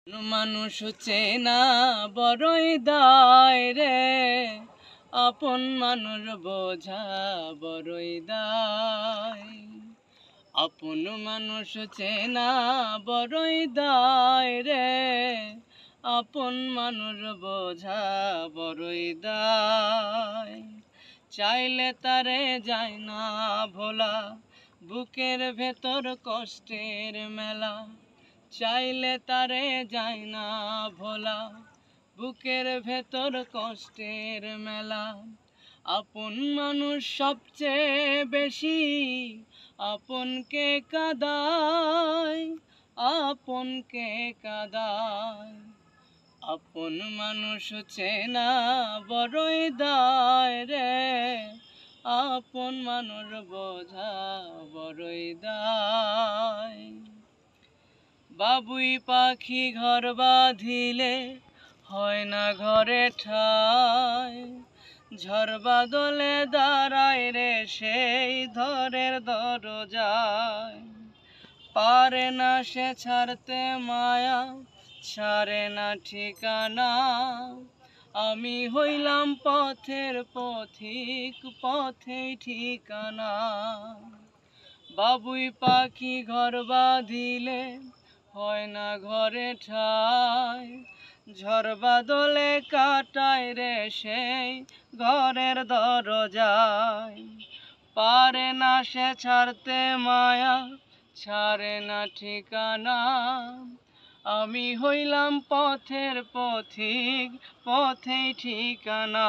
মানুষ চেনা বড়ই দায় রে, আপন মানুষ বোঝা বড়ই দায়। আপন মানুষ চেনা বড়ই দায় রে, আপন মানুষ বোঝা বড়ই দায়। চাইলে তারে যায় না ভোলা, বুকের ভেতর কষ্টের মেলা। চাইলে তারে যায় না ভোলা, বুকের ভেতর কষ্টের মেলা। আপন মানুষ সবচেয়ে বেশি আপনকে কাঁদায়, আপনকে কাঁদায়। আপন মানুষ চেনা বড়ই দায় রে, আপন মানুষ বোঝা বড়ই দায়। বাবুই পাখি ঘর বাঁধিলে হয় না ঘরে ঠাই, ঝড় বাদলে দাঁড়ায় রে সেই ঘরের দরজায়। পারে না সে ছাড়তে মায়া, ছাড়ে না ঠিকানা। আমি হইলাম পথের পথিক, পথেই ঠিকানা। বাবুই পাখি ঘর বাঁধিলে হয় না ঘরে ঠাই, ঝড় বাদলে কাটায় রে সেই ঘরের দরজায়। পারে না সে ছাড়তে মায়া, ছাড়ে না ঠিকানা। আমি হইলাম পথের পথিক, পথেই ঠিকানা।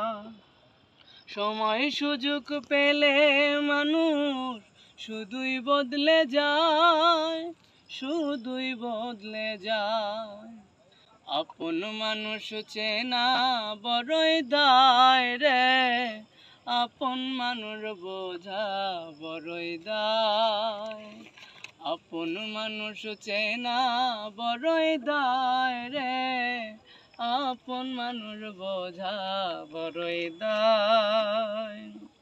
সময় সুযোগ পেলে মানুষ শুধুই বদলে যায়, শুধুই বদলে যায়। আপন মানুষ চেনা বড়ই দায় রে, আপন মানুষ বোঝা বড়ই দায়। আপন মানুষ চেনা বড়ই দায় রে, আপন মানুষ বোঝা বড়ই দায়।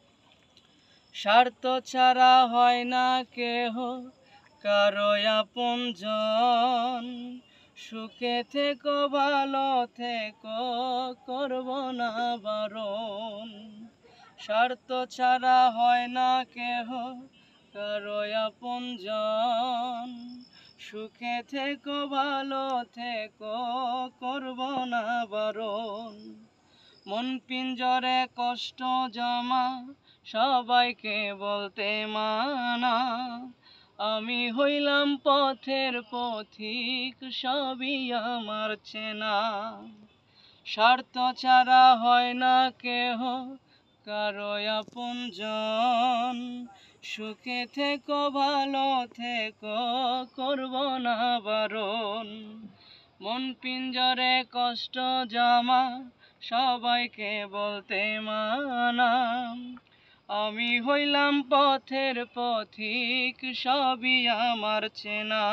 স্বার্থ ছাড়া হয় না কেহ কারো আপনজন, সুখে থেকো ভালো থেকো করব না বারণ। স্বার্থ ছাড়া হয় না কেহ কারো আপনজন, সুখে থেকো ভালো থেকো করব না বারণ। মন পিঞ্জরে কষ্ট জমা সবাইকে বলতে মানা, আমি হইলাম পথের পথিক সবই আমার চেনা। স্বার্থ ছাড়া হয় না কেহ কারো আপনজন, সুখে থেকো ভালো থেকো করব না বারণ। মন পিঞ্জরে কষ্ট জমা সবাইকে বলতে মানা, আমি হইলাম পথের পথিক সবই আমার চেনা।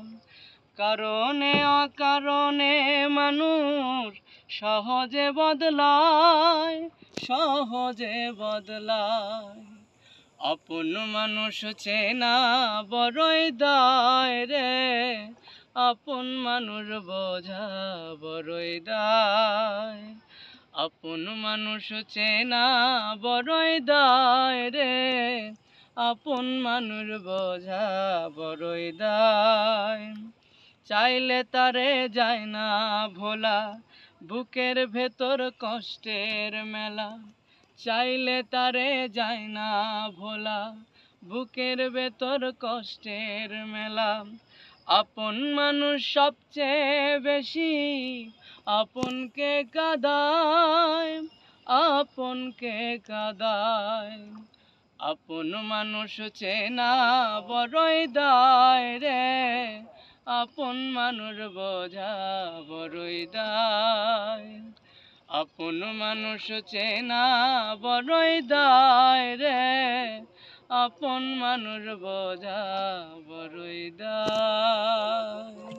কারণে অকারণে মানুষ সহজে বদলায়, সহজে বদলায়। আপন মানুষ চেনা বড়ই দায় রে, আপন মানুষ বোঝা বড়ই দায়। আপন মানুষ চেনা বড়ই দায় রে, আপন মানুষ বোঝা বড়ই দায়। চাইলে তারে যায় না ভোলা, বুকের ভেতর কষ্টের মেলা। চাইলে তারে যায় না ভোলা, বুকের ভেতর কষ্টের মেলা। আপন মানুষ সবচেয়ে বেশি আপনকে কাঁদায়, আপনকে কাঁদায়। আপন মানুষ চেনা বড়ই দায় রে, আপন মানুষ বোঝা বড়ই দায়। আপন মানুষ চেনা বড়ই দায় রে, আপন মানুষ বোঝা বড়ই দায়।